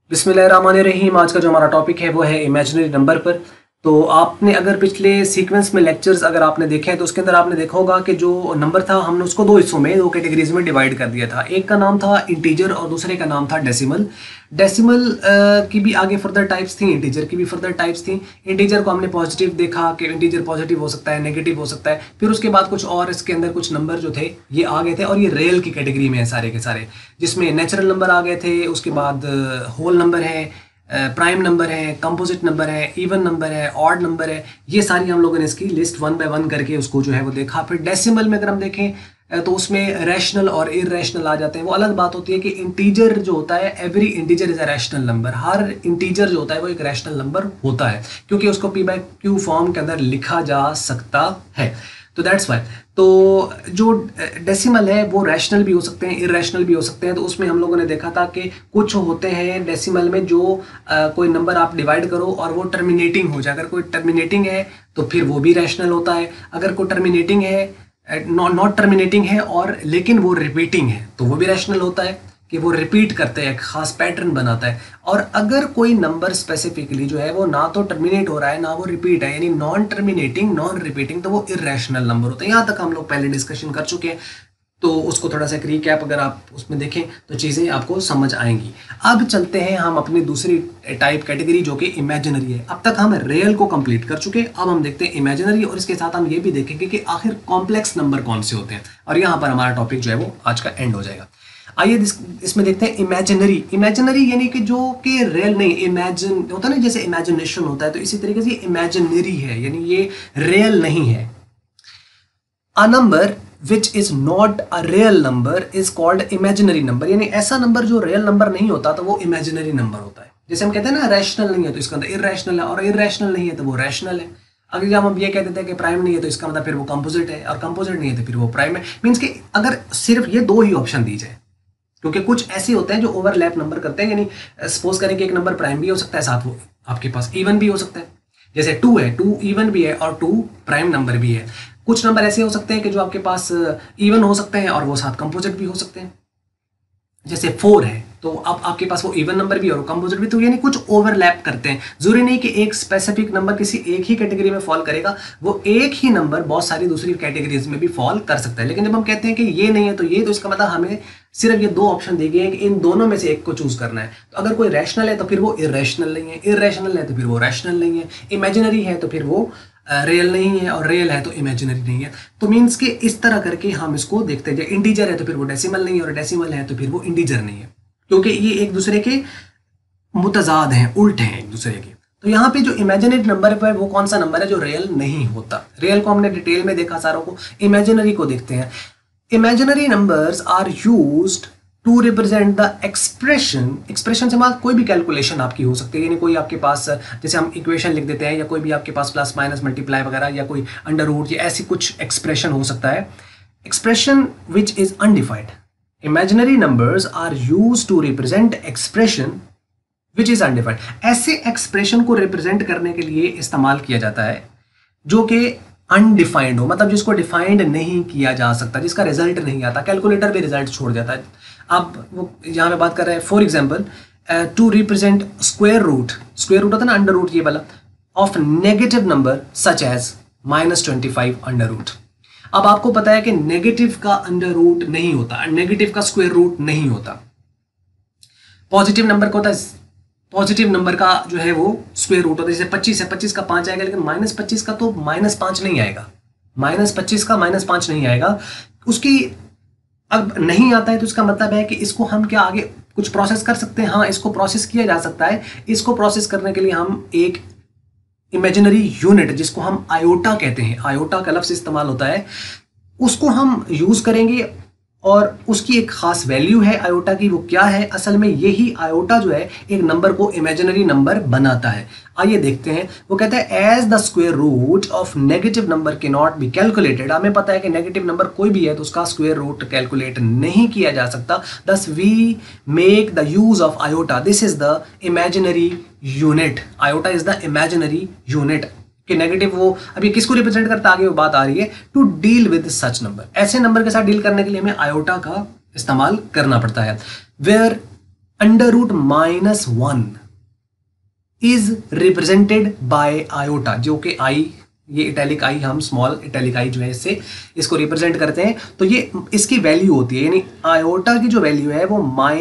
बिस्मिल्लाहिर्रहमानिर्रहीम। आज का जो हमारा टॉपिक है वो है इमेजिनरी नंबर पर। तो आपने अगर पिछले सीक्वेंस में लेक्चर्स अगर आपने देखे हैं तो उसके अंदर आपने देखा होगा कि जो नंबर था हमने उसको दो हिस्सों में, दो कैटेगरीज में डिवाइड कर दिया था। एक का नाम था इंटीजर और दूसरे का नाम था डेसिमल। डेसिमल की भी आगे फर्दर टाइप्स थी, इंटीजर की भी फर्दर टाइप्स थी। इंटीजर को हमने पॉजिटिव देखा कि इंटीजर पॉजिटिव हो सकता है, नेगेटिव हो सकता है। फिर उसके बाद कुछ और इसके अंदर कुछ नंबर जो थे ये आ गए थे और ये रियल की कैटेगरी में है सारे के सारे, जिसमें नेचुरल नंबर आ गए थे। उसके बाद होल नंबर है, प्राइम नंबर है, कंपोजिट नंबर है, इवन नंबर है, ऑड नंबर है। ये सारी हम लोगों ने इसकी लिस्ट वन बाय वन करके उसको जो है वो देखा। फिर डेसिमल में अगर हम देखें तो उसमें रैशनल और इरेशनल आ जाते हैं। वो अलग बात होती है कि इंटीजर जो होता है, every integer is a rational number. हर इंटीजर जो होता है वो एक रैशनल नंबर होता है क्योंकि उसको पी बाय क्यू फॉर्म के अंदर लिखा जा सकता है। तो दैट्स वाई तो जो डेसिमल है वो रैशनल भी हो सकते हैं, इरेशनल भी हो सकते हैं। तो उसमें हम लोगों ने देखा था कि कुछ होते हैं डेसिमल में जो कोई नंबर आप डिवाइड करो और वो टर्मिनेटिंग हो जाए। अगर कोई टर्मिनेटिंग है तो फिर वो भी रैशनल होता है। अगर कोई टर्मिनेटिंग है, नॉट टर्मिनेटिंग है और लेकिन वो रिपीटिंग है तो वो भी रैशनल होता है कि वो रिपीट करते हैं, एक खास पैटर्न बनाता है। और अगर कोई नंबर स्पेसिफिकली जो है वो ना तो टर्मिनेट हो रहा है ना वो रिपीट है, यानी नॉन टर्मिनेटिंग नॉन रिपीटिंग, तो वो इरेशनल नंबर होता है। यहाँ तक हम लोग पहले डिस्कशन कर चुके हैं, तो उसको थोड़ा सा एक रिकैप अगर आप उसमें देखें तो चीज़ें आपको समझ आएंगी। अब चलते हैं हम अपनी दूसरी टाइप कैटेगरी जो कि इमेजिनरी है। अब तक हम रियल को कंप्लीट कर चुके, अब हम देखते हैं इमेजिनरी और इसके साथ हम ये भी देखेंगे कि आखिर कॉम्प्लेक्स नंबर कौन से होते हैं। और यहाँ पर हमारा टॉपिक जो है वो आज का एंड हो जाएगा। आइए इसमें देखते हैं इमेजिनरी। इमेजिनरी यानी कि जो कि रियल नहीं, इमेजिन होता है ना, जैसे इमेजिनेशन होता है, तो इसी तरीके से इमेजिनरी है, यानी ये रियल नहीं है। A number which is not a real number is called imaginary number. यानी ऐसा नंबर जो रियल नंबर नहीं होता तो वो इमेजिनरी नंबर होता है। जैसे हम कहते हैं ना रैशनल नहीं है तो इसका मतलब इरेशनल है, और इरेशनल नहीं है तो वो रैशनल है। अगर जब हम ये कहते थे कि प्राइम नहीं है तो इसका मतलब फिर वो कंपोजिट है, और कंपोजिट नहीं है तो फिर वो प्राइम है। मीन्स कि अगर सिर्फ ये दो ही ऑप्शन दी जाए, क्योंकि कुछ ऐसे होते हैं जो ओवरलैप नंबर करते हैं। यानी सपोज करें कि एक नंबर प्राइम भी हो सकता है, साथ वो आपके पास इवन भी हो सकता है। जैसे 2 है, 2 इवन भी है और 2 प्राइम नंबर भी है। कुछ नंबर ऐसे हो सकते हैं कि जो आपके पास इवन हो सकते हैं और वो साथ कंपोजिट भी हो सकते हैं। जैसे 4 है तो अब आपके पास वो इवन नंबर भी और कंपोजिट भी, तो यानी कुछ ओवरलैप करते हैं। जरूरी नहीं कि एक स्पेसिफिक नंबर किसी एक ही कैटेगरी में फॉल करेगा, वो एक ही नंबर बहुत सारी दूसरी कैटेगरीज में भी फॉल कर सकता है। लेकिन जब हम कहते हैं कि ये नहीं है तो ये, तो इसका मतलब हमें सिर्फ ये दो ऑप्शन दिए गए हैं कि इन दोनों में से एक को चूज करना है। तो अगर कोई रैशनल है तो फिर वो इरेशनल नहीं है, इरेशनल है तो फिर वो रैशनल नहीं है, इमेजिनरी है तो फिर वो रियल नहीं है, और रियल है तो इमेजिनरी नहीं है। तो मीन्स के इस तरह करके हम इसको देखते हैं। इंटीजर है तो फिर वो डेसिमल नहीं है, और डेसिमल है तो फिर वो इंटीजर नहीं है, क्योंकि ये एक दूसरे के मुतजाद हैं, उल्ट हैं एक दूसरे के। तो यहाँ पे जो इमेजिनरी नंबर है वो कौन सा नंबर है जो रियल नहीं होता। रियल को हमने डिटेल में देखा सारों को, इमेजिनरी को देखते हैं। Imaginary numbers are used to represent the expression. Expression से मतलब कोई भी कैलकुलेशन आपकी हो सकती है, यानी कोई आपके पास जैसे हम इक्वेशन लिख देते हैं, या कोई भी आपके पास प्लस माइनस मल्टीप्लाई वगैरह, या कोई अंडर रूट, या ऐसी कुछ एक्सप्रेशन हो सकता है। Expression which is undefined. Imaginary numbers are used to represent expression which is undefined. ऐसे एक्सप्रेशन को रिप्रेजेंट करने के लिए इस्तेमाल किया जाता है जो कि अनडिफाइंड हो, मतलब जिसको डिफाइंड नहीं किया जा सकता, जिसका रिजल्ट नहीं आता। कैलकुलेटर भी रिजल्ट छोड़ जाता है। अब वो यहाँ पे बात कर रहे हैं, for example to represent square root होता है ना, अंडर रूट ये वाला, of negative number such as -25 under root. अब आपको पता है कि नेगेटिव का अंडर रूट नहीं होता, नेगेटिव का स्क्वायर रूट नहीं होता। पॉजिटिव नंबर का होता है, पॉजिटिव नंबर का जो है वो स्क्वायर रूट होता है। जैसे 25 है, 25 का 5 आएगा, लेकिन -25 का तो -5 नहीं आएगा, -25 का -5 नहीं आएगा। उसकी अब नहीं आता है तो इसका मतलब है कि इसको हम क्या आगे कुछ प्रोसेस कर सकते हैं। हाँ, इसको प्रोसेस किया जा सकता है। इसको प्रोसेस करने के लिए हम एक इमेजिनरी यूनिट, जिसको हम आयोटा कहते हैं, आयोटा का लफ्ज इस्तेमाल होता है, उसको हम यूज करेंगे। और उसकी एक खास वैल्यू है आयोटा की। वो क्या है? असल में यही आयोटा जो है एक नंबर को इमेजिनरी नंबर बनाता है। आइए देखते हैं। वो कहता है as the square root of negative number can not be calculated. हमें पता है कि नेगेटिव नंबर कोई भी है तो उसका स्क्वायर रूट कैलकुलेट नहीं किया जा सकता। Thus we make the use of iota. This is the imaginary unit. Iota is the imaginary unit कि नेगेटिव वो अभी किसको रिप्रेजेंट करता है, आगे वो बात आ रही है। To deal with such number, ऐसे नंबर के साथ डील करने के लिए हमें आयोटा का इस्तेमाल करना पड़ता है। Where under root -1 is represented by iota, जो कि आई, ये इटैलिक आई, हम स्मॉल इटैलिक आई जो है इससे इसको रिप्रेजेंट करते हैं। तो ये इसकी वैल्यू होती है, यानी आयोटा की जो वैल्यू है वो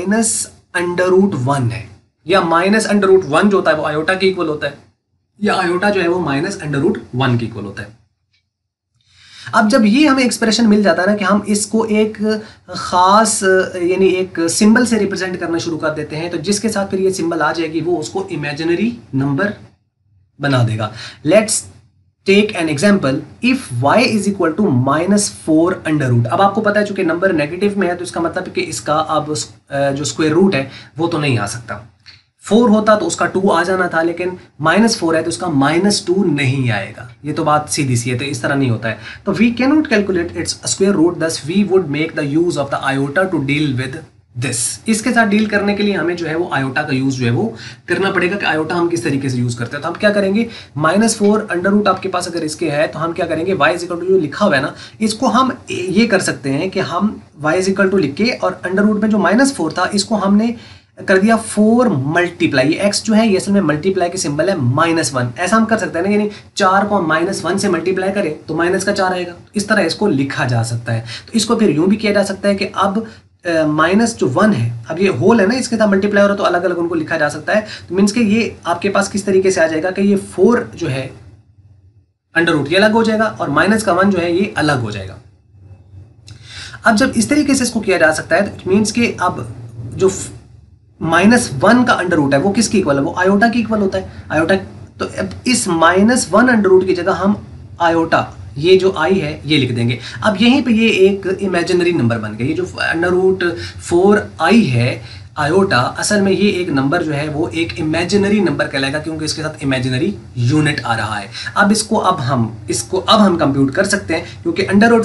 -√1 है, या -√1 जो होता है वो आयोटा के इक्वल होता है, या आयोटा जो है वो -√1 के इक्वल होता है। अब जब ये हमें एक्सप्रेशन मिल जाता है ना कि हम इसको एक खास यानी एक सिंबल से रिप्रेजेंट करना शुरू कर देते हैं, तो जिसके साथ फिर ये सिंबल आ जाएगी वो उसको इमेजिनरी नंबर बना देगा। Let's take an example, if y is equal to -4 under root. अब आपको पता है चूंकि नंबर नेगेटिव में है तो इसका मतलब है कि इसका अब जो स्क्वायर रूट है वो तो नहीं आ सकता। 4 होता तो उसका 2 आ जाना था, लेकिन -4 है तो उसका -2 नहीं आएगा। ये तो बात सीधी सी है, तो इस तरह नहीं होता है। तो we can not calculate its square root, thus we would make the use of the iota to deal with this. इसके साथ डील करने के लिए हमें जो है वो आयोटा का यूज जो है वो करना पड़ेगा कि आयोटा हम किस तरीके से यूज करते हैं। तो हम क्या करेंगे, -4 अंडर रूट आपके पास अगर इसके है तो हम क्या करेंगे, y इज इक्वल टू जो लिखा हुआ है ना, इसको हम ये कर सकते हैं कि हम y इज इक्वल टू लिख के और अंडर रूट में जो -4 था इसको हमने कर दिया 4 मल्टीप्लाई, x जो है ये असल में मल्टीप्लाई की सिंबल है -1, ऐसा हम कर सकते हैं ना, यानी 4 को -1 से मल्टीप्लाई करें तो -4 आएगा। इस तरह इसको लिखा जा सकता है। तो इसको फिर यूं भी किया जा सकता है कि अब माइनस जो 1 है, अब ये होल है ना, इसके साथ मल्टीप्लाई हो रहा है तो अलग अलग उनको लिखा जा सकता है। तो मीन्स के ये आपके पास किस तरीके से आ जाएगा कि ये 4 जो है अंडर रूट ये अलग हो जाएगा और -1 जो है ये अलग हो जाएगा। अब जब इस तरीके से इसको किया जा सकता है तो इट मीन्स के अब जो -1 का अंडर रूट है वो किसकी इक्वल है, वो आयोटा की इक्वल होता है। आयोटा, तो अब इस -1 अंडर रूट की जगह हम आयोटा, ये जो आई है ये लिख देंगे। अब यहीं पे ये एक इमेजिनरी नंबर बन गया। ये जो √4i है आयोटा, असल में ये एक नंबर जो है वो एक इमेजिनरी नंबर कहलाएगा क्योंकि इसके साथ इमेजिनरी यूनिट आ रहा है। अब इसको अब हम कंप्यूट कर सकते हैं क्योंकि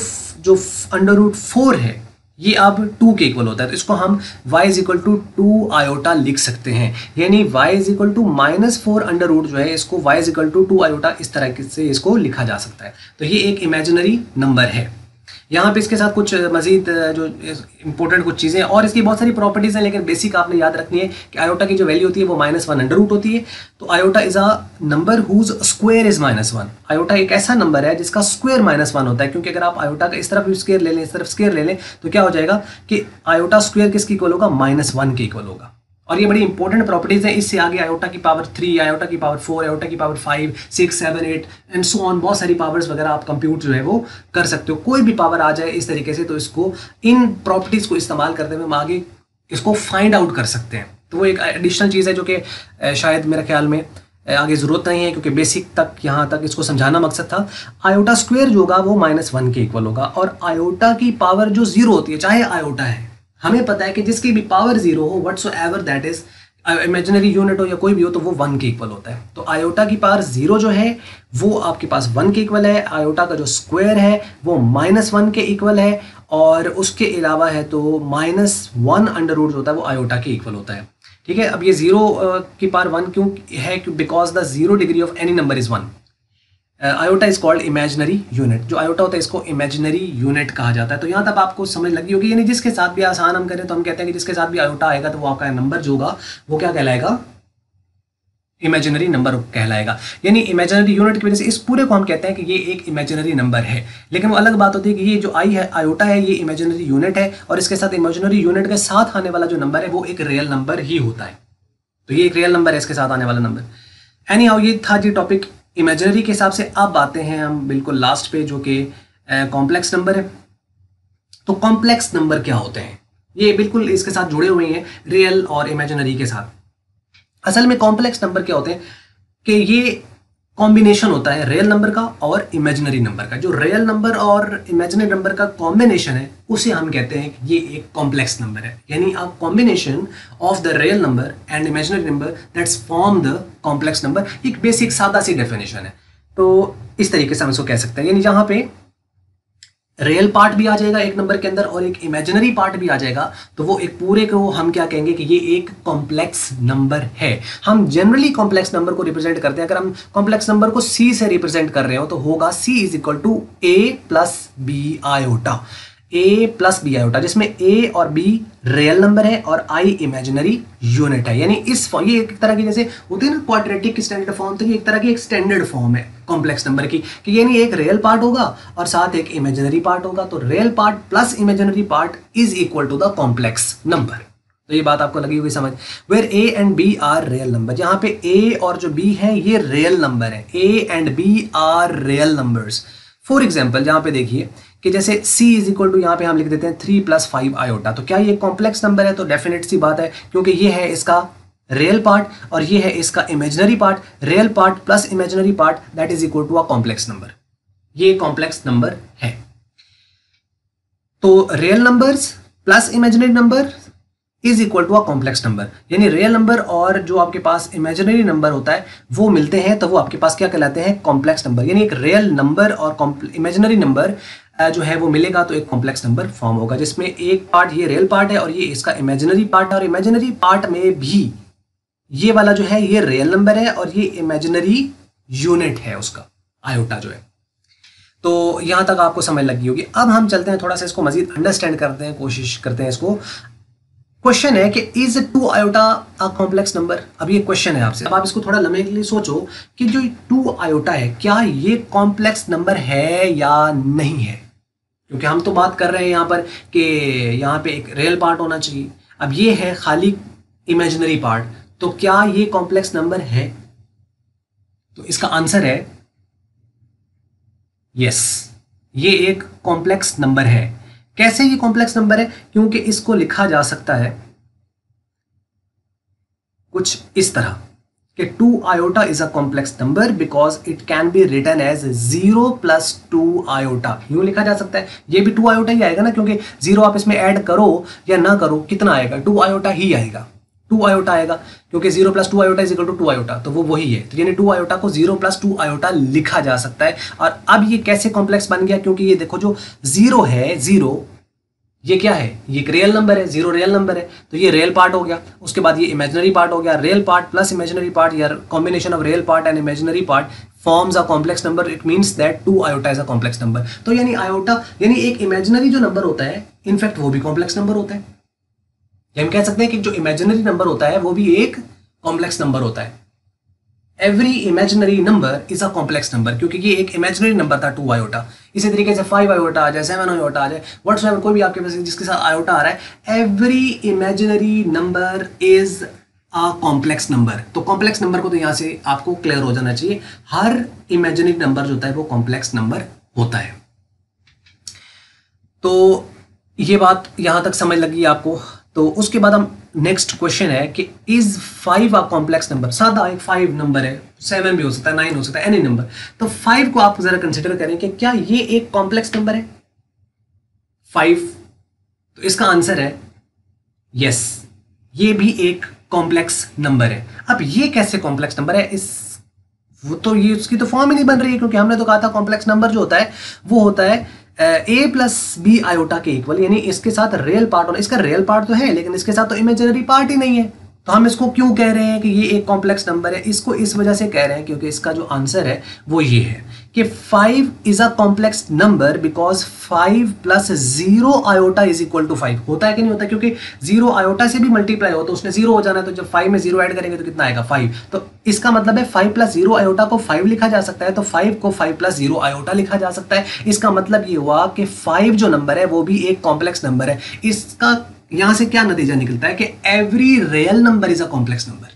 √4 है ये अब 2 के इक्वल होता है। तो इसको हम y is equal to 2 iota लिख सकते हैं, यानी y is equal to -4 under root जो है इसको y is equal to 2 iota इस तरह से इसको लिखा जा सकता है। तो ये एक इमेजिनरी नंबर है। यहाँ पे इसके साथ कुछ मजीद जो इंपॉर्टेंट कुछ चीज़ें और इसकी बहुत सारी प्रॉपर्टीज़ हैं, लेकिन बेसिक आपने याद रखनी है कि आयोटा की जो वैल्यू होती है वो -1 अंडर रूट होती है। तो iota is a number whose square is -1। Iota एक ऐसा नंबर है जिसका स्क्वायर -1 होता है, क्योंकि अगर आप आयोटा का इस तरफ भी स्क्वायर ले लें, इस तरफ स्क्वायर ले लें तो क्या हो जाएगा कि आयोटा स्क्वायर किसके इक्वल होगा, -1 के इक्वल होगा। और ये बड़ी इंपॉर्टेंट प्रॉपर्टीज है। इससे आगे आयोटा की पावर 3, आयोटा की पावर 4, आयोटा की पावर 5, 6, 7, 8 एंड सो ऑन, बहुत सारी पावर्स वगैरह आप कंप्यूट जो है वो कर सकते हो। कोई भी पावर आ जाए इस तरीके से तो इसको इन प्रॉपर्टीज को इस्तेमाल करते हुए हम आगे इसको फाइंड आउट कर सकते हैं। तो वो एक एडिशनल चीज़ है जो कि शायद मेरे ख्याल में आगे ज़रूरत नहीं है, क्योंकि बेसिक तक यहाँ तक इसको समझाना मकसद था। आयोटा स्क्वायर जो होगा वो -1 के इक्वल होगा और आयोटा की पावर जो 0 होती है, चाहे आयोटा है, हमें पता है कि जिसकी भी पावर 0 हो, whatsoever that is imaginary unit हो या कोई भी हो, तो वो 1 के इक्वल होता है। तो आयोटा की पावर 0 जो है वो आपके पास 1 के इक्वल है। आयोटा का जो स्क्वायर है वो -1 के इक्वल है और उसके अलावा है तो -1 अंडर रूट होता है वो आयोटा के इक्वल होता है। ठीक है, अब ये 0 की पावर 1 क्यों है, because the 0 degree of any number is 1। Iota is called imaginary unit. जो आयोटा होता है इसको इमेजिनरी यूनिट कहा जाता है। तो यहाँ तक आपको समझ लगी होगी, यानी जिसके साथ भी आसान हम करें तो हम कहते हैं कि जिसके साथ भी आयोटा आएगा तो वो आपका नंबर जो होगा वो क्या कहलाएगा, इमेजिनरी नंबर कहलाएगा। यानी इमेजिनरी यूनिट की वजह से इस पूरे को हम कहते हैं कि ये एक इमेजिनरी नंबर है। लेकिन वो अलग बात होती है कि ये जो आई है, आयोटा है, ये इमेजिनरी यूनिट है और इसके साथ इमेजिनरी यूनिट के साथ आने वाला जो नंबर है वो एक रियल नंबर ही होता है। तो ये एक रियल नंबर है इसके साथ आने वाला नंबर। एनी हाउ, ये था जी टॉपिक इमेजिनरी के हिसाब से। अब आते हैं हम बिल्कुल लास्ट पे जो कि कॉम्प्लेक्स नंबर है। तो कॉम्प्लेक्स नंबर क्या होते हैं, ये बिल्कुल इसके साथ जुड़े हुए हैं रियल और इमेजिनरी के साथ। असल में कॉम्प्लेक्स नंबर क्या होते हैं कि ये कॉम्बिनेशन होता है रियल नंबर का और इमेजिनरी नंबर का। जो रियल नंबर और इमेजिनरी नंबर का कॉम्बिनेशन है उसे हम कहते हैं कि ये एक कॉम्प्लेक्स नंबर है। यानी a combination of the real number and imaginary number that's form the complex number. एक बेसिक सादा सी डेफिनेशन है। तो इस तरीके से हम इसको कह सकते हैं, यानी जहाँ पे रियल पार्ट भी आ जाएगा एक नंबर के अंदर और एक इमेजिनरी पार्ट भी आ जाएगा, तो वो एक पूरे को हम क्या कहेंगे कि ये एक कॉम्प्लेक्स नंबर है। हम जनरली कॉम्प्लेक्स नंबर को रिप्रेजेंट करते हैं, अगर हम कॉम्प्लेक्स नंबर को C से रिप्रेजेंट कर रहे हो तो होगा C is equal to A + B iota. A plus B iota, जिसमें ए और बी रियल नंबर है और आई इमेजिनरी यूनिट है। यानी इस ये एक तरह की जैसे होती है ना क्वाड्रेटिक स्टैंडर्ड फॉर्म, तो ये एक तरह की एक स्टैंडर्ड फॉर्म है कॉम्प्लेक्स नंबर की, कि यानी एक रियल पार्ट होगा और साथ एक इमेजिनरी पार्ट होगा, तो real part plus imaginary part is equal to the complex number. तो ये बात आपको लगी होगी समझ। Where a and b are real number, यहाँ पे ए और जो बी है ये रियल नंबर है, a and b are real numbers. For example जहाँ पे देखिए कि जैसे c इज इक्वल टू, यहाँ पे हम लिख देते हैं 3 + 5 आयोटा, तो क्या ये कॉम्प्लेक्स नंबर है? तो डेफिनेट सी बात है, क्योंकि ये है इसका रियल पार्ट और ये है इसका imaginary part. Real part plus imaginary part that is equal to a complex number, ये कॉम्प्लेक्स नंबर है। तो real numbers plus imaginary number is equal to a complex number, यानी रियल नंबर और जो आपके पास इमेजिनरी नंबर होता है वो मिलते हैं तो वो आपके पास क्या कहलाते हैं? Complex number. यानी एक रियल नंबर और इमेजिनरी नंबर जो है वो मिलेगा तो एक कॉम्प्लेक्स नंबर फॉर्म होगा, जिसमें एक पार्ट ये रियल पार्ट है और ये इसका इमेजिनरी पार्ट है, और इमेजिनरी पार्ट में भी ये वाला जो है ये रियल नंबर है और ये इमेजिनरी यूनिट है उसका, आयोटा जो है। तो यहां तक आपको समझ लगी होगी। अब हम चलते हैं थोड़ा सा इसको मजीद अंडरस्टैंड करते हैं, कोशिश करते हैं इसको। क्वेश्चन है कि is 2 iota a complex number? अब ये क्वेश्चन है आपसे, अब आप इसको थोड़ा लम्हे के लिए सोचो कि जो 2 आयोटा है क्या ये कॉम्प्लेक्स नंबर है या नहीं है, क्योंकि हम तो बात कर रहे हैं यहाँ पर कि यहाँ पे एक रियल पार्ट होना चाहिए। अब ये है खाली इमेजिनरी पार्ट, तो क्या ये कॉम्प्लेक्स नंबर है? तो इसका आंसर है यस, ये एक कॉम्प्लेक्स नंबर है। कैसे ये कॉम्प्लेक्स नंबर है? क्योंकि इसको लिखा जा सकता है कुछ इस तरह कि 2 iota is a complex number because it can be written as 0 + 2 iota. यूं लिखा जा सकता है, ये भी 2 आयोटा ही आएगा ना, क्योंकि 0 आप इसमें ऐड करो या ना करो कितना आएगा? 2 आयोटा ही आएगा, 2 आयोटा आएगा, क्योंकि 0 + 2 iota is equal to 2 iota, तो वो वही है। तो यानी 2 आयोटा को 0 + 2 आयोटा लिखा जा सकता है। और अब ये कैसे कॉम्प्लेक्स बन गया? क्योंकि ये देखो जो 0 है, 0 ये क्या है? ये एक रियल नंबर है, 0 रियल नंबर है, तो ये रियल पार्ट हो गया। उसके बाद ये इमेजिनरी पार्ट हो गया, real part plus imaginary part या combination of real part and imaginary part forms a complex number. It means that 2 iota is a complex number. तो यानी आयोटा यानी एक इमेजिनरी जो नंबर होता है, इनफैक्ट वो भी कॉम्प्लेक्स नंबर होता है। हम कह सकते हैं कि जो इमेजिनरी नंबर होता है वो भी एक कॉम्प्लेक्स नंबर होता है। Every imaginary number is a complex number, क्योंकि ये एक इमेजिनरी नंबर था 2 आयोटा। इसी तरीके से 5 आयोटा आ जाए, 7 आयोटा आ जाए, व्हाट्सएवर कोई भी आपके पास जिसके साथ आयोटा आ रहा है, every imaginary number is a complex number. तो कॉम्प्लेक्स नंबर को तो यहाँ से आपको क्लियर हो जाना चाहिए, हर इमेजिनरी नंबर जो होता है वो कॉम्प्लेक्स नंबर होता है। तो ये बात यहाँ तक समझ लगी आपको। तो उसके बाद हम नेक्स्ट क्वेश्चन है कि इज 5 अ कॉम्प्लेक्स नंबर? सादा एक 5 नंबर है, 7 भी हो सकता है, 9 हो सकता है, एनी नंबर। तो 5 को आप जरा कंसिडर करें कि क्या ये एक कॉम्प्लेक्स नंबर है 5? तो इसका आंसर है यस, ये भी एक कॉम्प्लेक्स नंबर है। अब ये कैसे कॉम्प्लेक्स नंबर है? वो तो ये उसकी तो फॉर्म ही नहीं बन रही है, क्योंकि हमने तो कहा था कॉम्प्लेक्स नंबर जो होता है वो होता है a + b आयोटा के इक्वल, यानी इसके साथ रियल पार्ट होना। इसका रियल पार्ट तो है लेकिन इसके साथ तो इमेजिनरी पार्ट ही नहीं है। तो हम इसको क्यों कह रहे हैं कि ये एक कॉम्प्लेक्स नंबर है? इसको इस वजह से कह रहे हैं क्योंकि इसका जो आंसर है वो ये है कि 5 is a complex number because 5 + 0 iota is equal to 5 होता है कि नहीं होता? क्योंकि 0 आयोटा से भी मल्टीप्लाई हो तो उसने 0 हो जाना है, तो जब 5 में 0 ऐड करेंगे तो कितना आएगा? 5। तो इसका मतलब है 5 + 0 आयोटा को 5 लिखा जा सकता है, तो 5 को 5 + 0 आयोटा लिखा जा सकता है। इसका मतलब ये हुआ कि 5 जो नंबर है वो भी एक कॉम्प्लेक्स नंबर है। इसका यहां से क्या नतीजा निकलता है कि every real number is a complex number,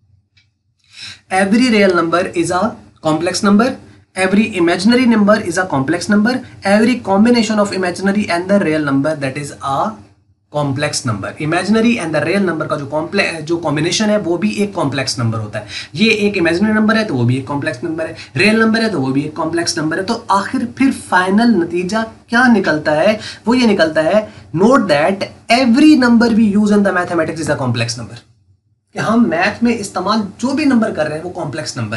every real number is a complex number, every imaginary number is a complex number, every combination of imaginary and the real number that is a complex number. Imaginary and the real number का जो combination है वो भी एक complex number होता है। ये एक इमेजिनरी नंबर है तो वो भी एक कॉम्प्लेक्स नंबर है, रियल नंबर है तो वो भी एक कॉम्प्लेक्स नंबर है। तो आखिर फिर फाइनल नतीजा क्या निकलता है? वो ये निकलता है, note that every number we use in the mathematics is a complex number. कि हम मैथ में इस्तेमाल जो भी नंबर कर रहे हैं वो कॉम्प्लेक्स नंबर है।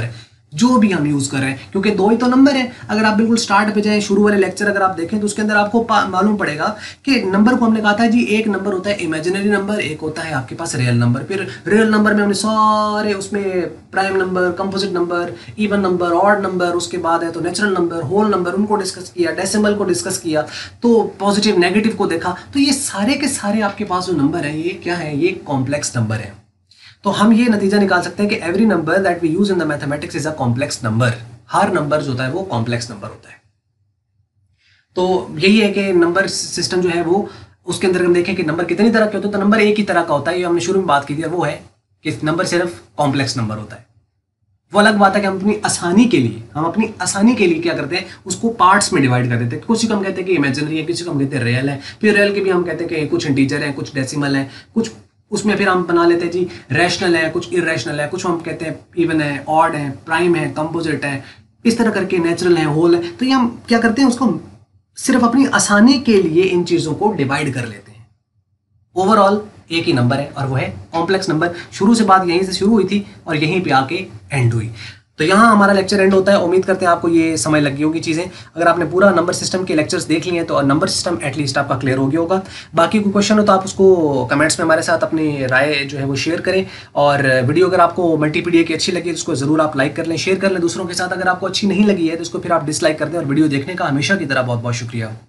जो भी हम यूज कर रहे हैं, क्योंकि दो ही तो नंबर है। अगर आप बिल्कुल स्टार्ट पे जाएं, शुरू वाले लेक्चर अगर आप देखें तो उसके अंदर आपको मालूम पड़ेगा कि नंबर को हमने कहा था जी, एक नंबर होता है इमेजिनरी नंबर, एक होता है आपके पास रियल नंबर। फिर रियल नंबर में हमने सारे उसमें prime number, composite number, even number, odd number, उसके बाद है तो नेचुरल नंबर, होल नंबर, उनको डिस्कस किया, डेसिमल को डिस्कस किया, तो पॉजिटिव नेगेटिव को देखा। तो ये सारे के सारे आपके पास जो नंबर है ये क्या है, ये कॉम्प्लेक्स नंबर है। तो हम ये नतीजा निकाल सकते हैं कि every number that we use in the mathematics is a complex number. हर नंबर जो होता है वो कॉम्प्लेक्स नंबर होता है। तो यही है कि नंबर सिस्टम जो है वो, उसके अंदर हम देखें कि नंबर कितनी तरह के होते हैं, तो नंबर एक ही तरह का होता है, ये हमने शुरू में बात की थी, वो है कि नंबर सिर्फ कॉम्प्लेक्स नंबर होता है। वो अलग बात है कि हम अपनी आसानी के लिए क्या करते हैं, उसको पार्ट्स में डिवाइड कर देते हैं। किसी को हम कहते हैं कि इमेजिनरी है, किसी को हम कहते हैं रियल है, फिर रियल के भी हम कहते हैं कि कुछ इंटीजर है, कुछ डेसिमल है, कुछ उसमें फिर हम बना लेते हैं जी रैशनल है, कुछ इरेशनल है, कुछ हम कहते हैं इवन है, ऑड है, प्राइम है, कंपोजिट है, इस तरह करके नेचुरल है, होल है। तो ये हम क्या करते हैं, उसको सिर्फ अपनी आसानी के लिए इन चीज़ों को डिवाइड कर लेते हैं। ओवरऑल एक ही नंबर है और वो है कॉम्प्लेक्स नंबर। शुरू से बात यहीं से शुरू हुई थी और यहीं पे आके एंड हुई। तो यहाँ हमारा लेक्चर एंड होता है। उम्मीद करते हैं आपको ये समझ लगी होगी चीज़ें। अगर आपने पूरा नंबर सिस्टम के लेक्चर्स देख लिए हैं तो नंबर सिस्टम एटलीस्ट आपका क्लियर हो गया होगा। बाकी कोई क्वेश्चन हो तो आप उसको कमेंट्स में हमारे साथ अपनी राय जो है वो शेयर करें। और वीडियो अगर आपको मल्टीपीडिया की अच्छी लगी तो उसको ज़रूर आप लाइक कर लें, शेयर कर लें दूसरों के साथ। अगर आपको अच्छी नहीं लगी है तो उसको फिर आप डिसलाइक कर दें। और वीडियो देखने का हमेशा की तरह बहुत बहुत शुक्रिया।